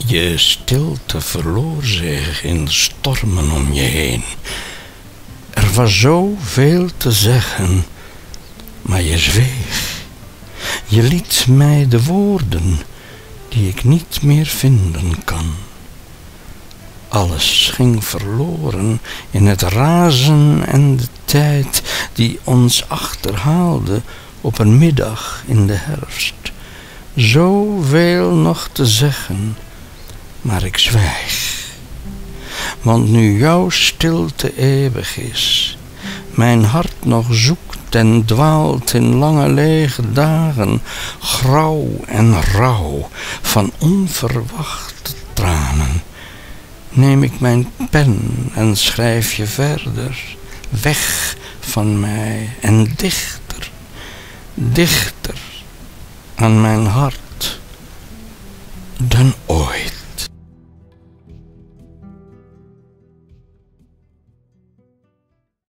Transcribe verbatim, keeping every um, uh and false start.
Je stilte verloor zich in stormen om je heen. Er was zoveel te zeggen, maar je zweeg. Je liet mij de woorden die ik niet meer vinden kan. Alles ging verloren in het razen en de tijd die ons achterhaalde op een middag in de herfst. Zoveel nog te zeggen, maar ik zwijg. Want nu jouw stilte eeuwig is, mijn hart nog zoekt en dwaalt in lange lege dagen, grauw en rauw van onverwachte tranen, neem ik mijn pen en schrijf je verder, weg van mij en dichter, dichter aan mijn hart dan ooit.